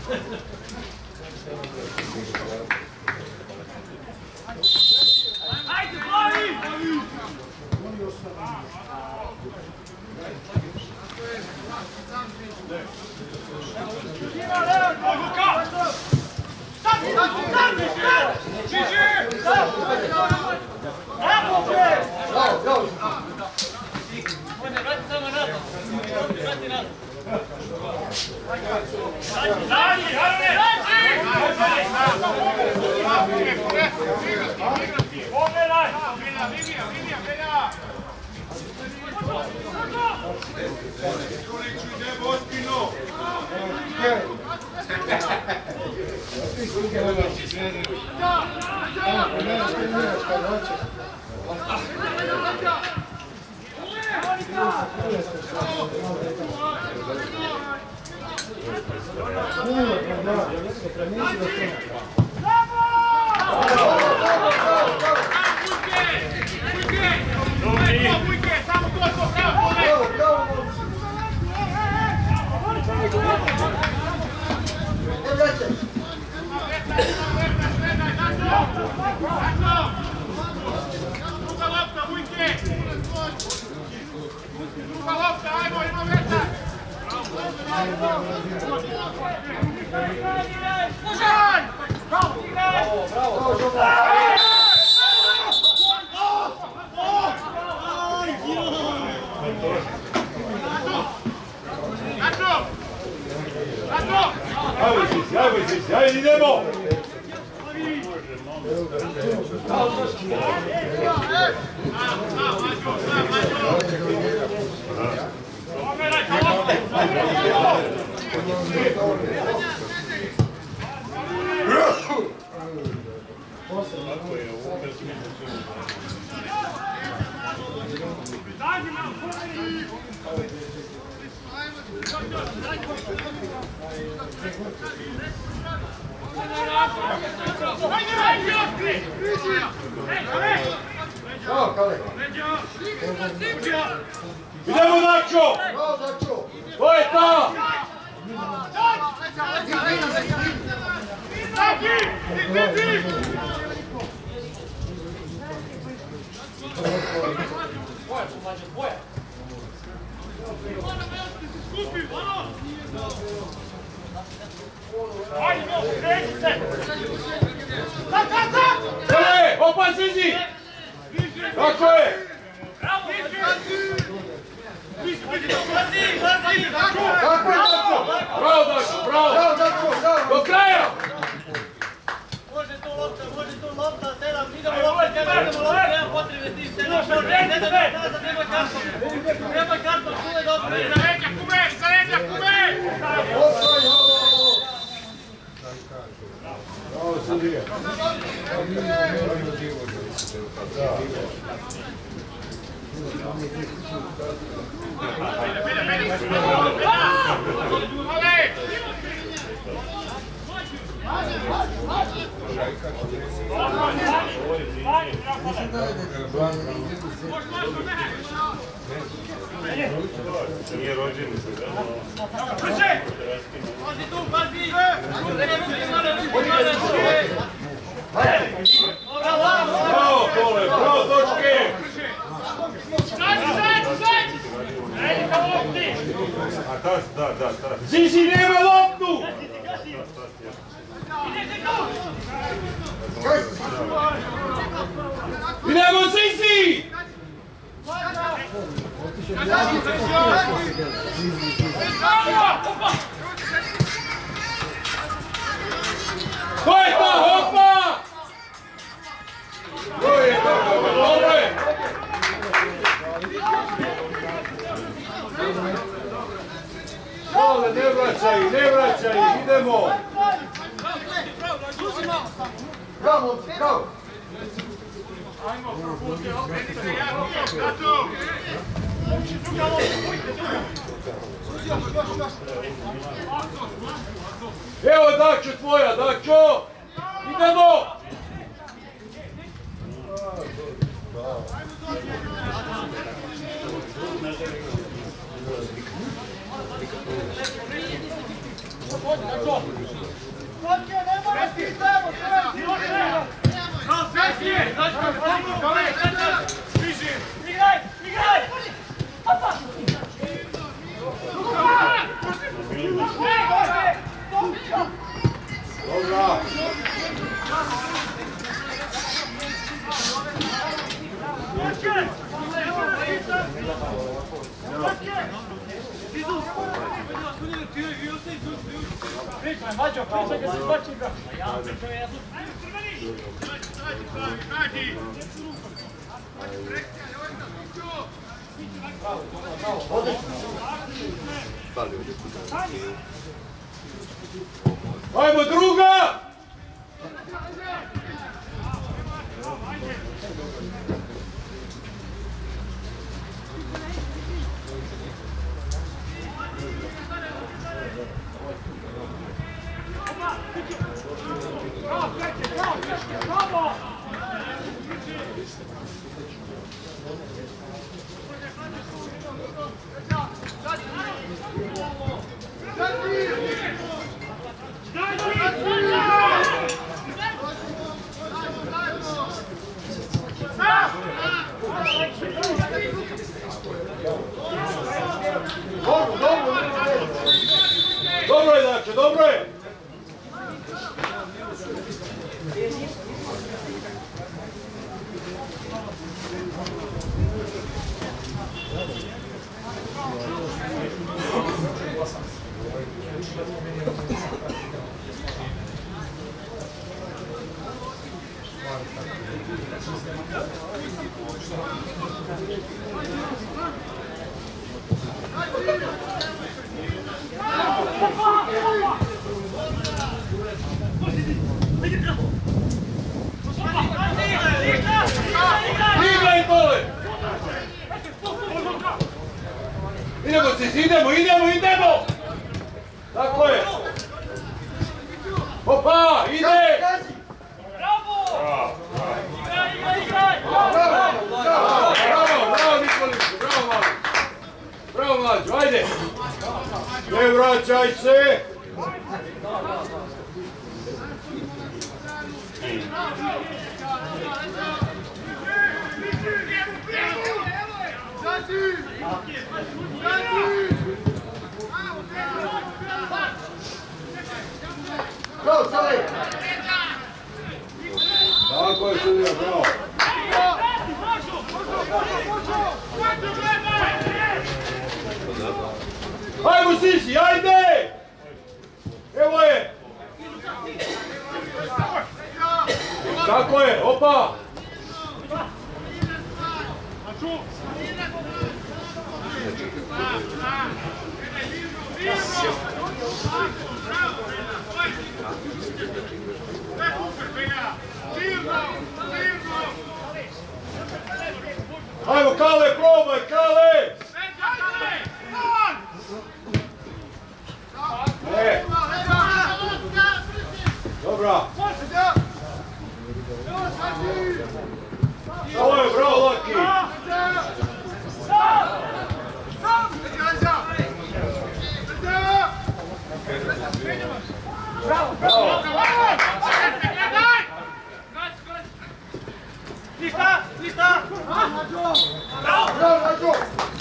Ajde, Blavi! Ajde, idemo! Idemo, Dačo! To je ta! Čele, opa Zizi! Tako je! Kako je Dačo? Bravo Dačo, bravo! Do kraja! Može tu lopta, 7, idemo lopta, nema potrebe ti, 7, nema karton, tu je dobro. Za leđa, kume! Bravo, Silvija. Nije rođeni se, da? Pazi tu, pazi! Bravo, Tole, bravo, točke! Zizi, nema loptu! Idemo, Zizi! To je to, hopa! To je to, dobro je! Dole, ne vraćaj, idemo! Bravo, bravo! Evo Dačo tvoja, Dačo! Idemo! Ajmo druga! Dobro je, dakle, dobro je! Idemo se, idemo! Tako je! Opa, ide! Bravo! Bravo, Nikoliću, bravo mlađo, ajde! Ne vraćaj se! Tako je sudija, bravo! Ajmo Sisi, ajde! Evo je! Tako je, opa! Ajmo Kale, probaj, Kale! Ne! Dobra! Ovo je bravo, Laki! Bravo! Ništa! Bravo!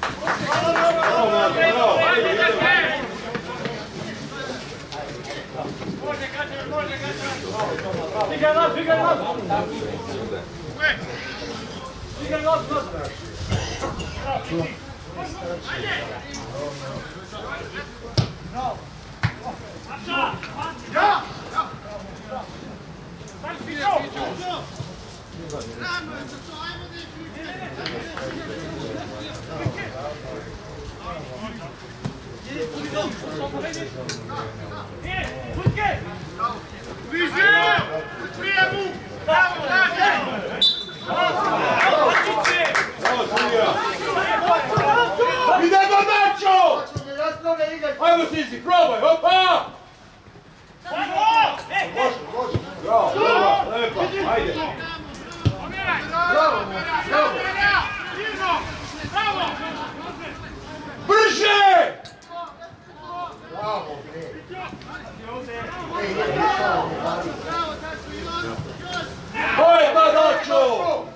Idemo Nacho! Ajmo Sisi, probaj, opa! Bravo, bravo, lepa, ajde! Brže! Bravo, bre! Ko je ta Dačo?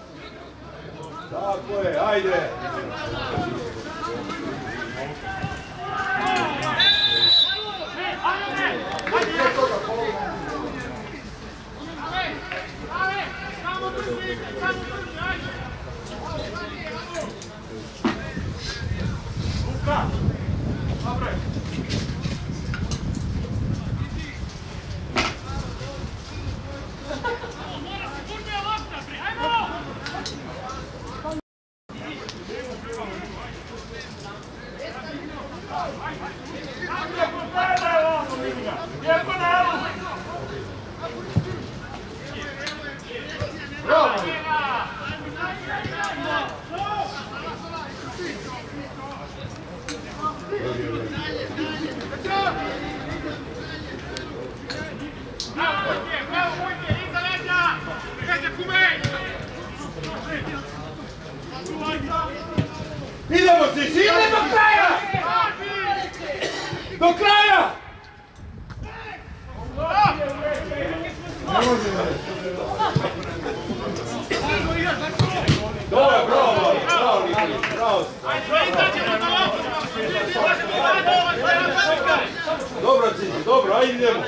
Tako je, ajde! Idemo se, ide do kraja! Do kraja! Dobro, bravo, bravo. Dobro, Cici, dobro, ajde idemo.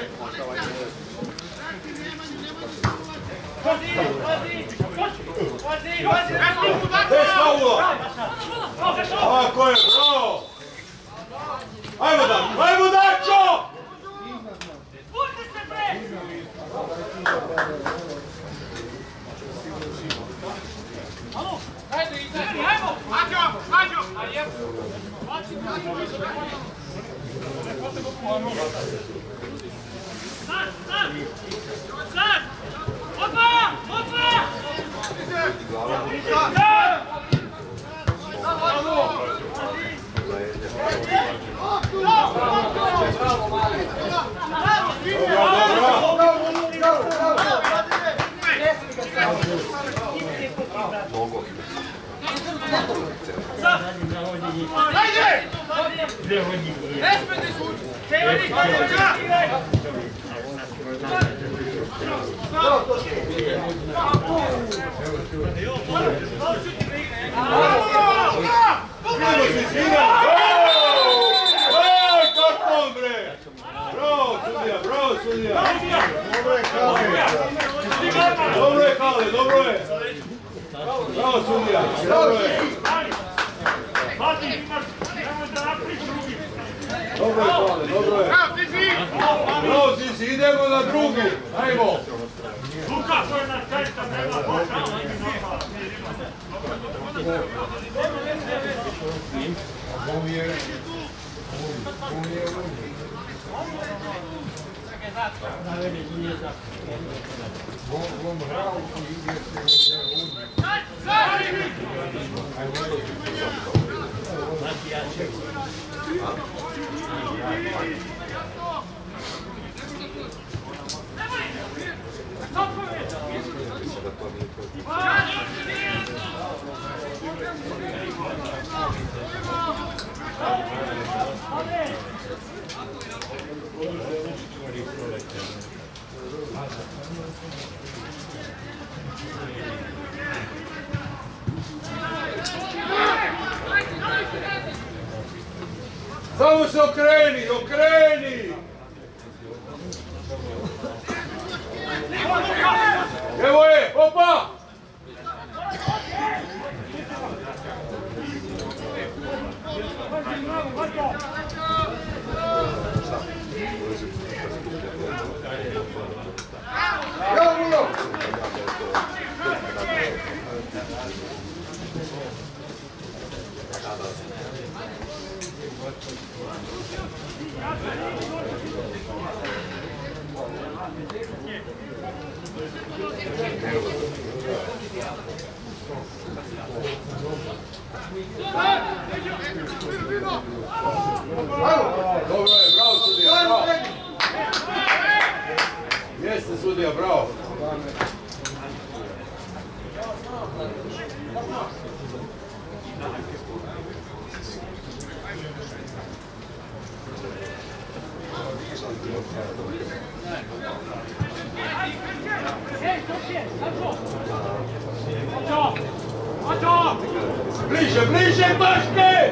Bez faula! Tako je, bravo! Ajmo Dačo, ajmo Dačo! Dobro je, Kale, dobro je. Bravo, sudija, dobro je. Dobro je, Kale, dobro je. Bravo, Sisi, idemo na drugi. Ajmo. Luka, to je na čajta, nema boša. Samo se okreni, okreni! Evo je, opa! Dobro je, bravo sudija, bravo! Jeste sudija, bravo! Bliže, bliže, Baške!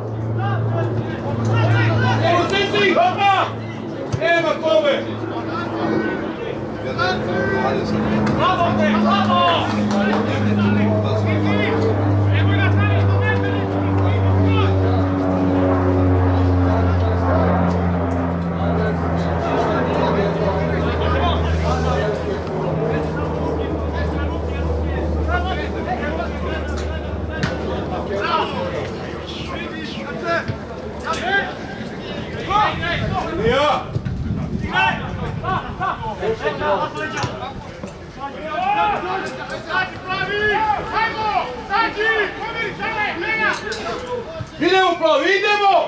Evo Sisi, hopa! Nema kome! Bravo, bravo! Ja! Idemo Plavi, idemo!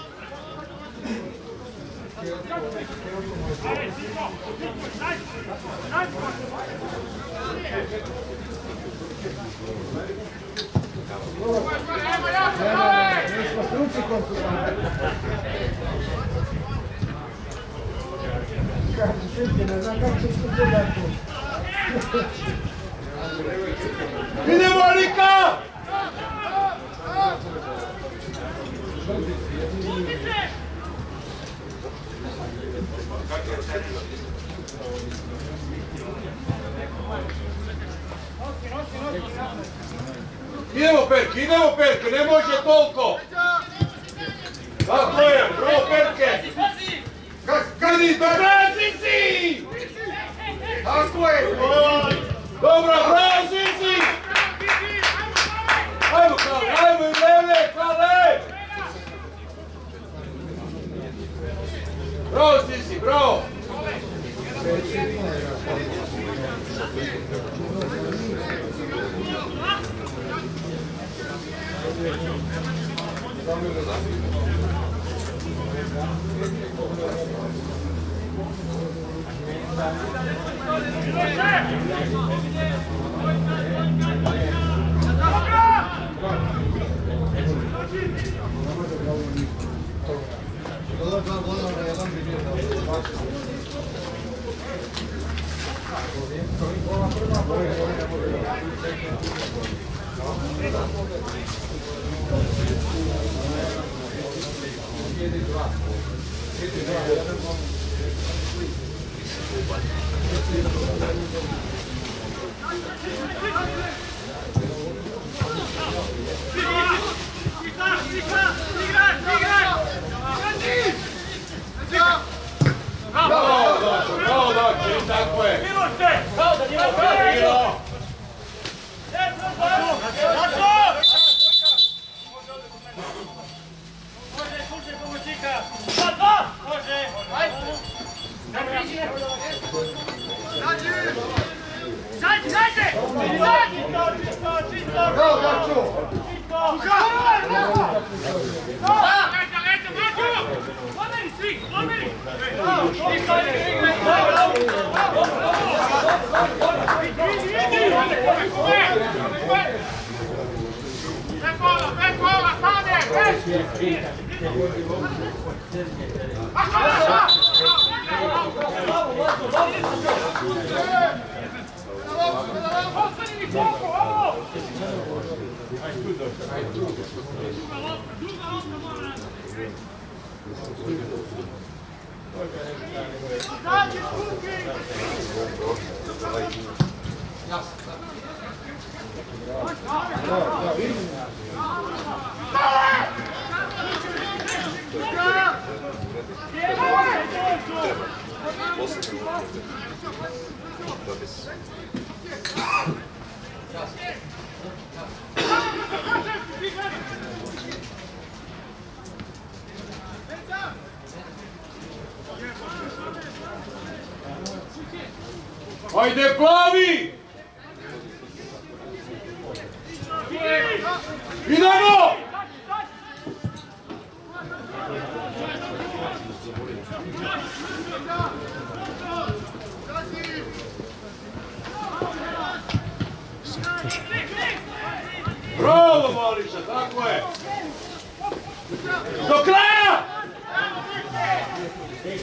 Idemo Rika! Idemo Perke, ne može toliko! Tako je, bravo Perke! Kadi, dobra Sisi! Tako je! Dobra, bravo Sisi! Ajmo Kale, ajmo i leve, Kale! Bravo Sisi, bravo! Bravo, Dači, tako je! Ajde, Plavi! Idemo! Bravo, Mališa, tako je! Do kraja!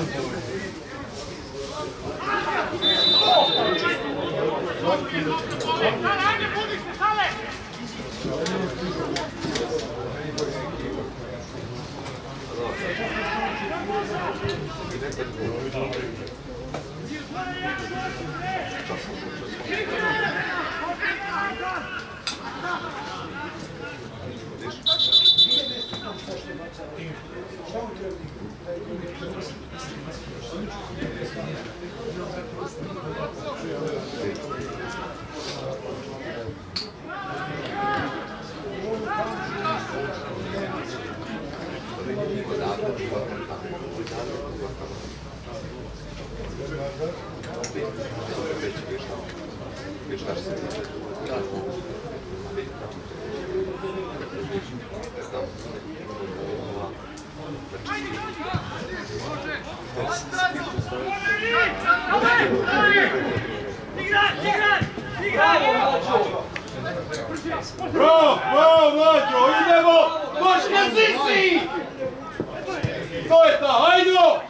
Bravo, bravo, Mlađo, idemo! Koška Sisi! To je ta, hajdo!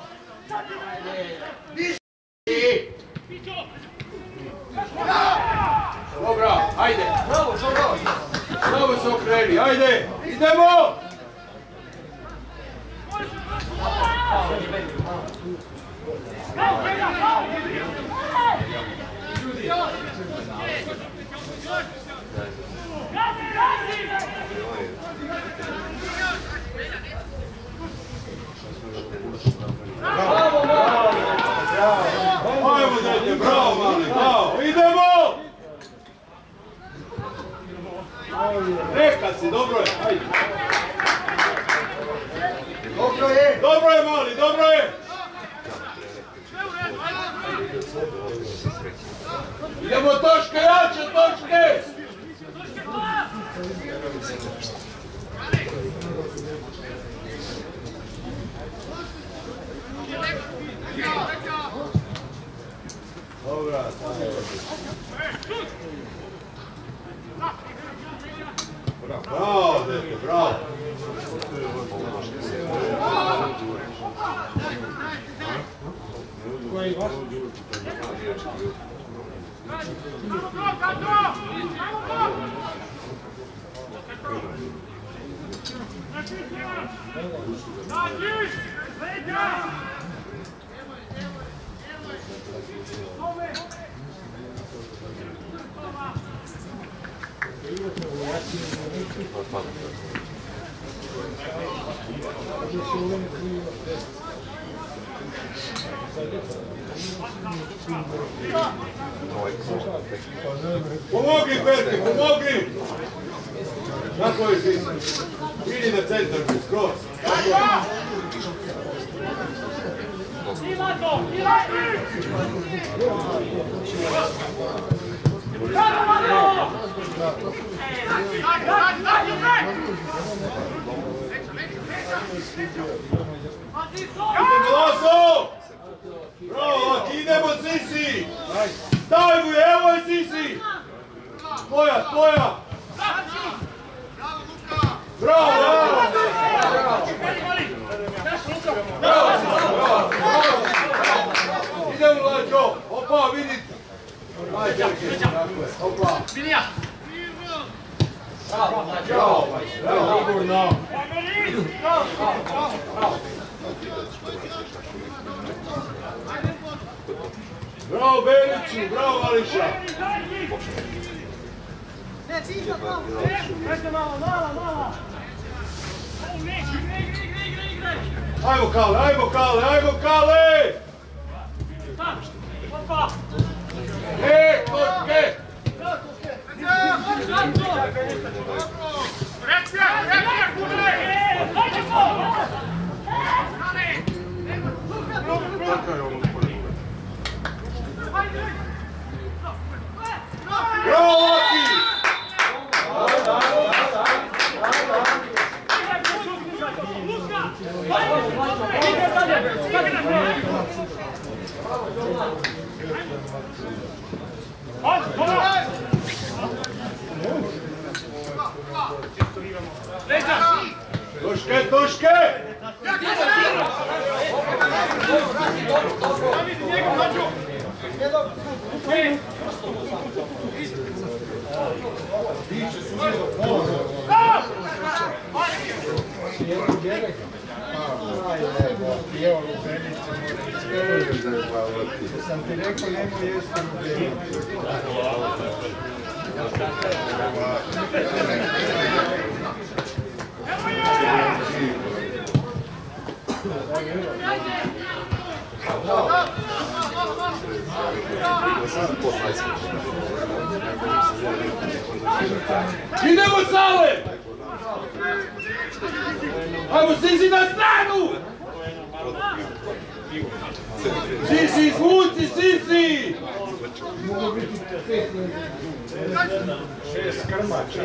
Dobra, hajde! Bravo, bravo! Bravo se okreni, hajde! Idemo! Ajmo dete, bravo mali, bravo, idemo! Neka si, dobro je, ajde. Dobro je mali, dobro je! Idemo točke, jače točke! Dobra, bravo, dete, bravo! Koji vaš? Pomogli, Perke, pomogli! Kako je si? Vidi na centar, skroz. Laso! Bravo, idemo Sisi! Daj mu, evo je Sisi! Tvoja, tvoja! Bravo, bravo! Bravo, idemo Lađo! Opa, vidite! Ajde, opa! Bravo, bravo, sigurno! Bravo Beliću, bravo Mališa! Ne, ti iza malo, ne, malo, mala! Ajmo Kale, ajmo Kale, ajmo Kale! Točke! Bravo Laki! Točke, točke! Sam ti rekao, nemoj jesti lubenicu. Idemo Sale! Ajmo Zizi na stranu! Zizi, izvuci Zizi! Mogu biti 6 krmača.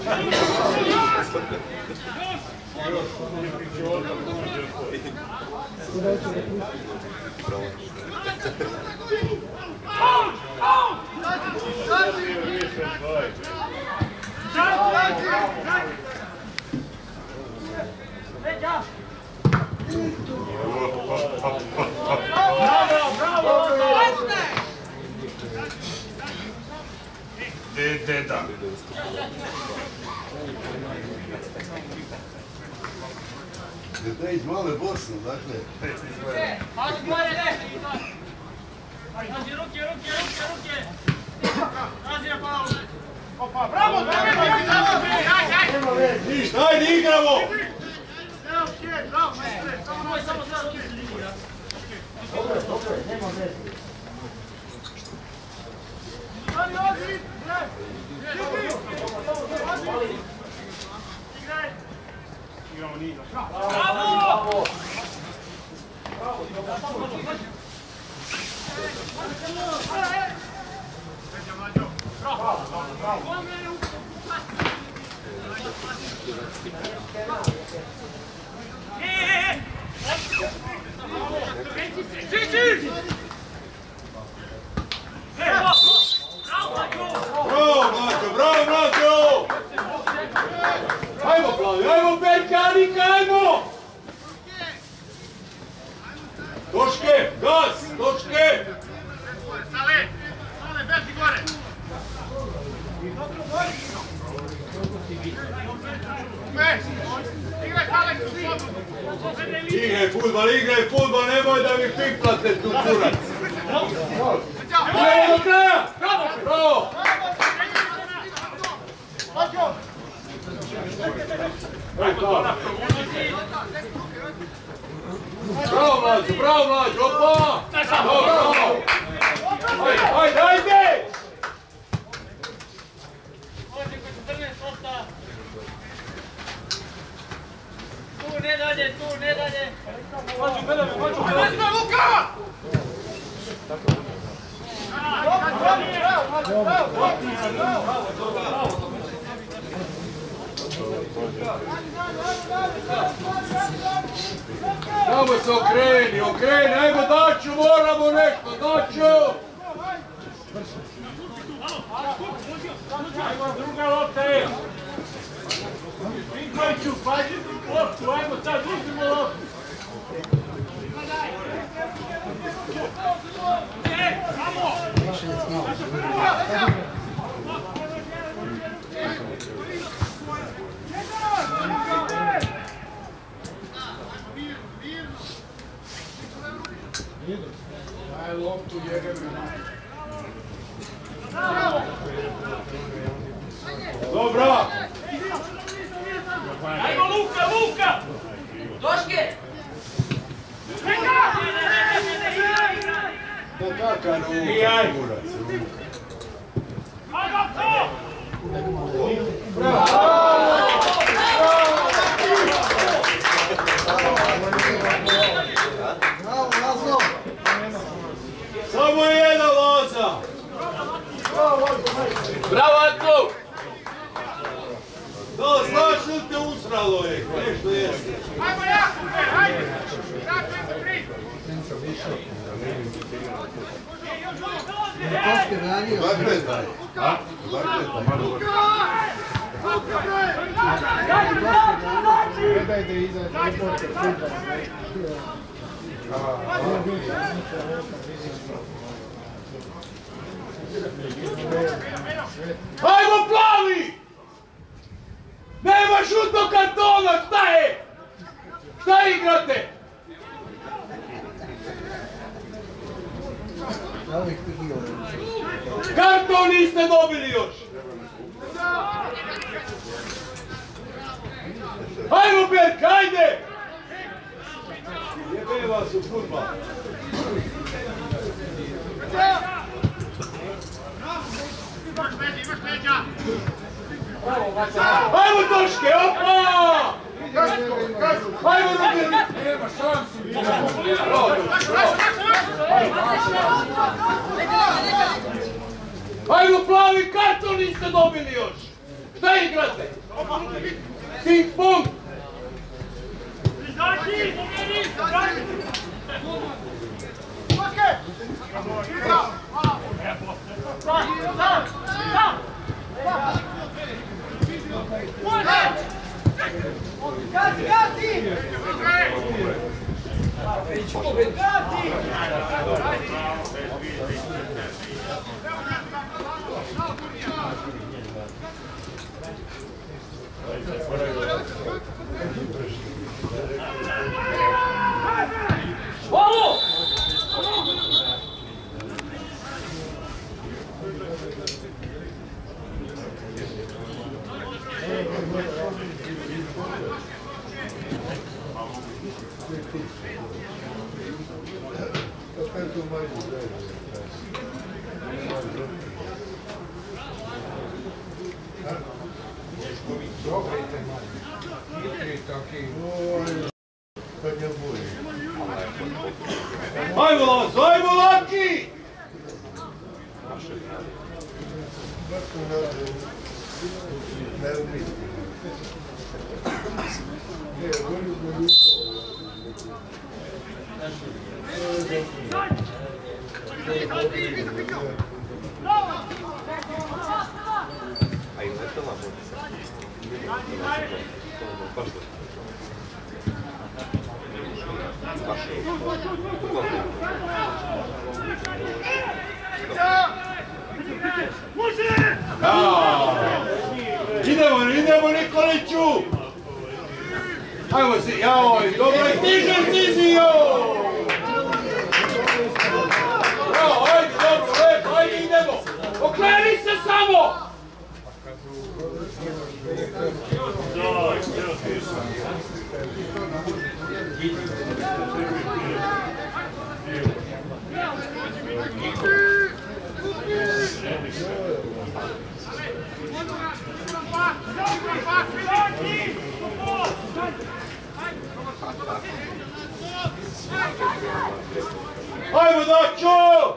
Deda. Deda iz Male Bosne, dakle. Razi ruke! Razi na palavu! Bravo, Ništa, ajde igramo! bravo, majstre, samo Nema veze. Igramo niza. Bravo! Bravo, Mlađo! Ajmo, Plavi, ajmo, Berkanika, ajmo! Točke, gas, točke! Sale, beži gore! Igraj Alex, Igraj futbol, nemoj da mi piplate tu kurac! Idemo do kraja! Bravo! Bravo Mlađo, opa! Bravo! Ajde! Tu ne dalje! Luka! Samo se okreni, ajmo Daću, moramo nešto, Daću! Ajmo, druga lopta je! Vinkoviću, pazi loptu, ajmo sad, uzimo loptu! Daj loptu, jebe me. Dobra! Ajmo Luka! Toške! Da kakav kurac. Samo je jedan Laza! Bravo, Anko! Da, znaš li te usralo je? Nešto jeste. Ajmo Jakube, ajde! Jakube, pri! Dakle daj. Gledaj da izađe. Ajmo plavi! Nema žutog kartona, šta je? Šta igrate? Karton niste dobili još! Ajmo Berk, ajde! Jebe vas u fudbal! Ajmo Toške, opa! Ajmo Robin! Nema šansi! Ajmo plavi, karton niste dobili još! Šta igrate? Ping pong! Ajmo Lazo, ajmo Laki! Idemo Nikoliću! Ajmo si, jaoj, dobro je stižem Cizio! Evo, ajde, dobro, lepo, ajde idemo! Okreni se samo! Ajmo Dačo!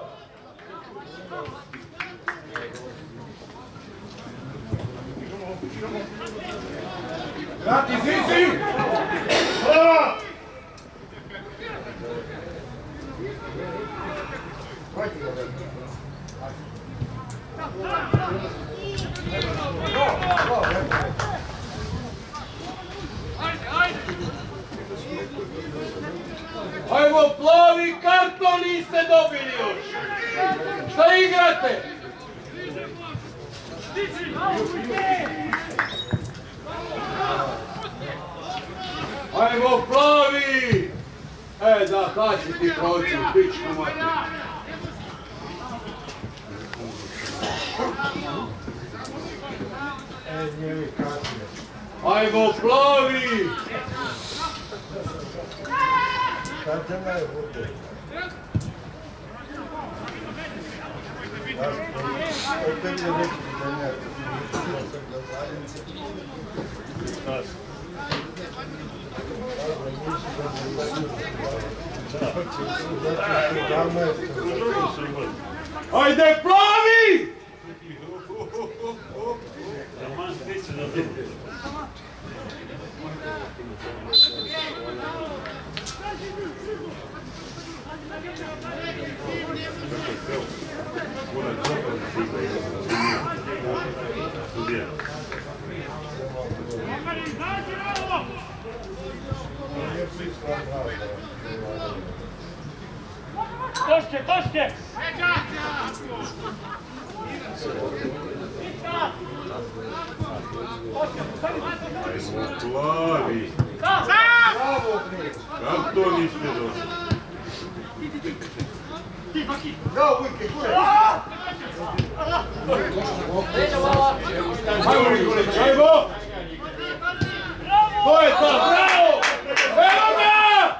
Vrati Zizi! Ajmo plavi, karton niste dobili još! Šta igrate? Ajmo plavi! Da, kaži ti proći, pičku mati. Ajmo plavi! Ajde plavi! Toške! Plavi! Kako to niste došli? Bravo, Vujke, kure! Ajmo, Nikolić, ajmo! To je to, bravo! Evo ga!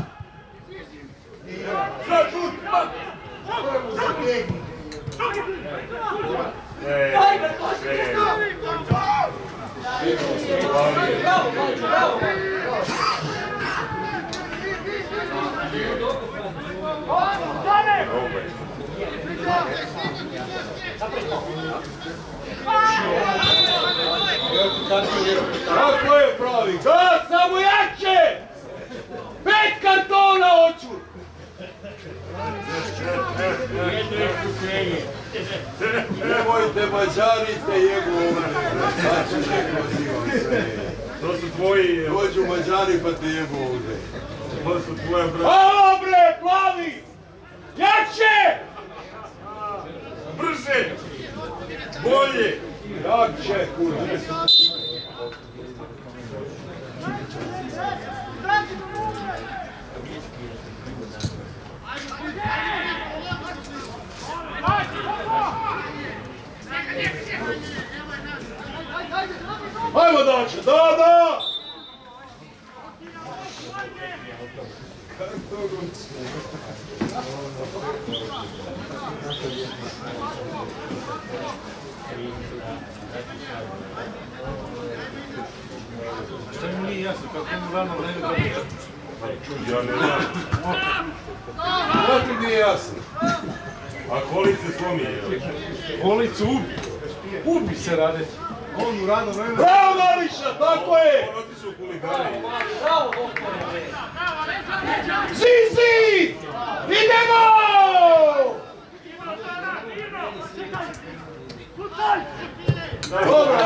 Sad šut! Kako je pravi? Gas, samo jače! 5 kartona hoću! Nemojte mađarite jebu ovdje. Sad ću neko zivam sve. To su tvoji... Dođu Mađari pa te jebu ovdje. To su tvoje brate. Halo bre, plavi! Jače! Brže! Bolje! Jače, kurde! Ajmo Dače, da! Šta mi nije jasno, kako mu rano vreme dobiti? Ja ne znam. To ti nije jasno. A kolice slomi je. Kolicu ubi. Ubi se rade. On u rano vreme... Bravo Nališa, tako je! On otišu u huligane. Zizi! Idemo! Dobro!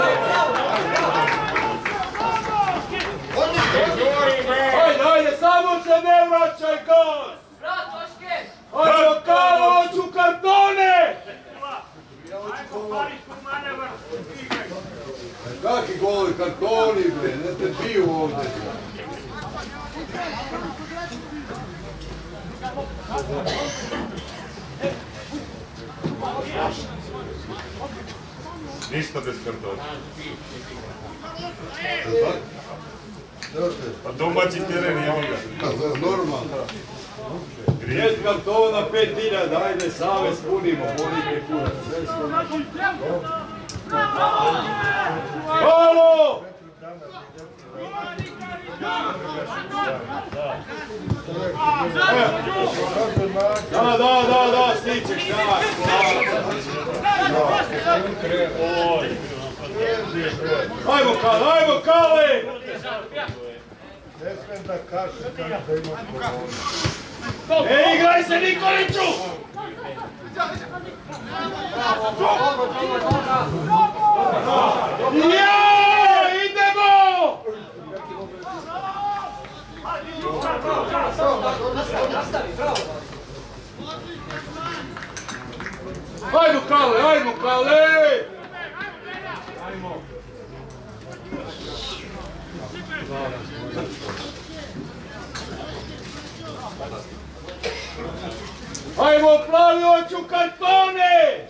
Ajde, samo se ne vraćaj gas! Ajde, Kalo, hoću kartone! Kaki goli kartoni bre, ne te piju ovdje. Ništa bez kartona. Pa domaći teren je ga. Normalno. 5 kartona, 5000, ajde, same spunimo, bolite kurac, sve spunimo. Halo! Da, stičeš, ajmo Kale! Ne smijem da kažem kako da ima koronu. Igraj se Nikoliću! Ja, idemo! Ajmo Kale! Ajmo plavi, hoću kartone!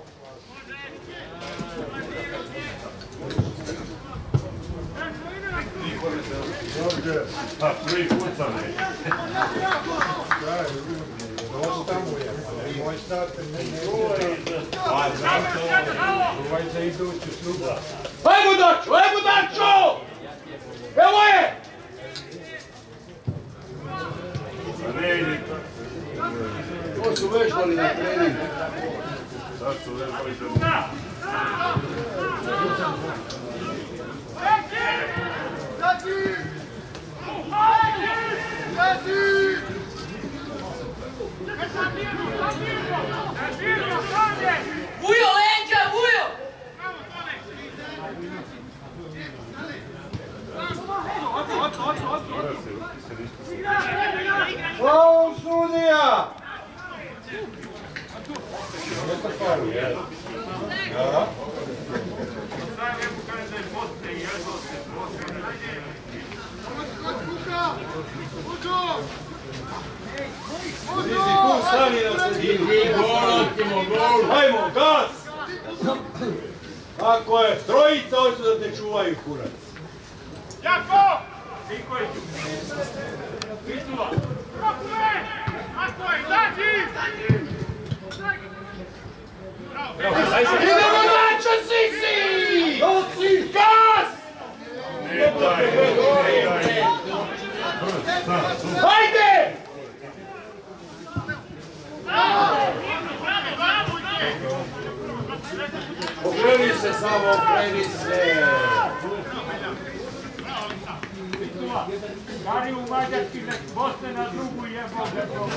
Pa, prvi pucane. Moj starter ne ovaj za iduću slugu. Ajmo Dačo! Evo je! A ne ide. To su vežbali na treningu. Sad su vežbali za... Vujo, leđa, Vujo! Bravo, sudija! Zizi, tu stani na sredinu. Hajmo, gas! Tako je, trojica hoću da te čuvaju, kurac. Jako! Niko je tu. Pitula. Rokove! Nastoj, izađi! Idemo nača, Zizi! Noci, gas! Ne daj, ne daj. Hajde! Okreni se samo, okreni se! Gari u Mađarski, nek Bosne na drugu jebo.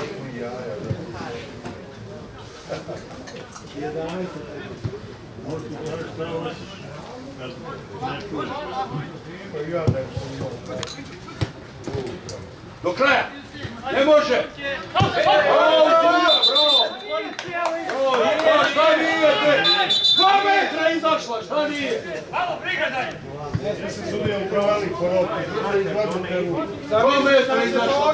Do kraja! Ne može! Bravo, bravo! Šta nije? 2 metra izašla, šta nije? Alo, prigadaj! Ja sam sudija u pravali koropi. 2 metra izašla,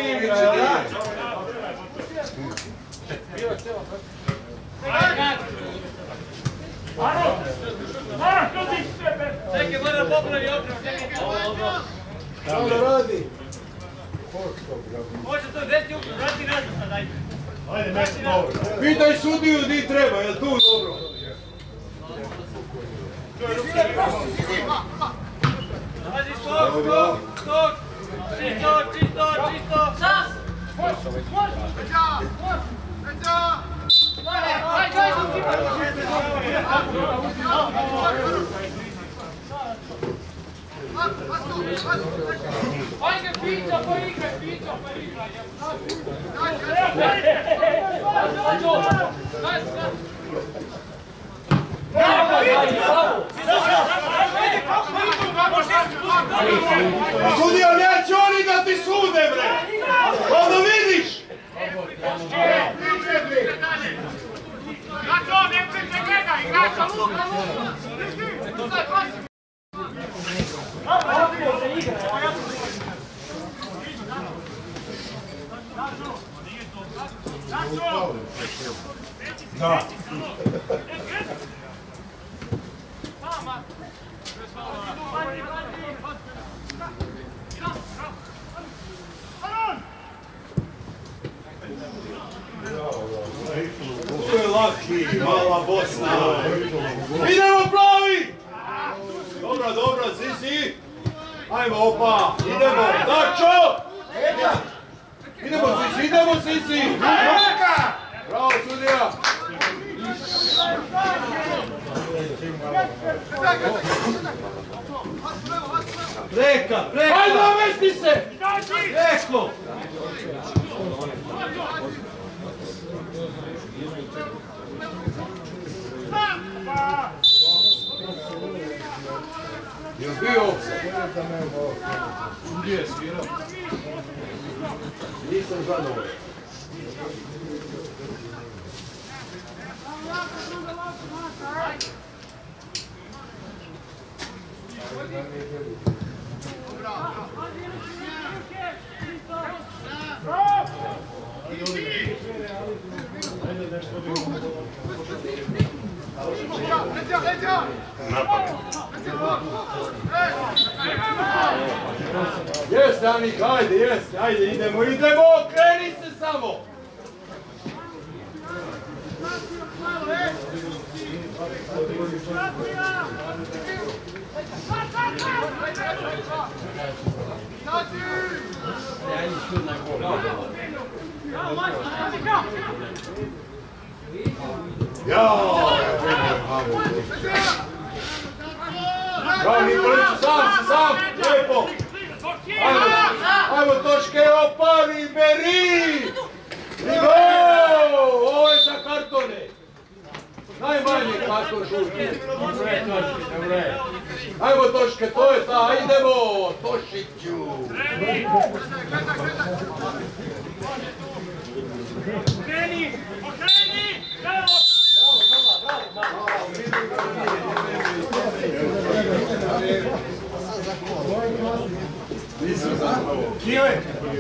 Alo! Alo, što ti sebe? Čekaj, moram popravi opravo, čekaj. Šta da radi? Može to desiti upravo, vrati nazad sad, ajde. Ajde, meti dobro. Pitaj sudiju di treba, je li tu dobro? Pazi, skok! Čisto! Sas! Ajde, pića, poigraj! Sudija, neće oni da ti sude, bre! Onda vidiš! Gato, ne priče gledaj! Gato, Luka! Da. To je laki, mala Bosna. Idemo plavi! Dobro, Zizi. Ajmo, opa, idemo, Dačo! Idemo, Zizi! Bravo, sudija! Preka! Hajde, namesti se! Preko! Je li bio ovdje? Gdje je svirao? Nisam zadovoljan. Jeste, Anik, ajde, idemo, kreni se samo! Bravo, Nikoliću, sam, lijepo! Ajmo, točke, opali, beri! Ovo je za kartone! Najmanje karton žuti. Ajmo, točke, to je ta, idemo, Tošiću! Kreni! Nisu za ovo. Kile!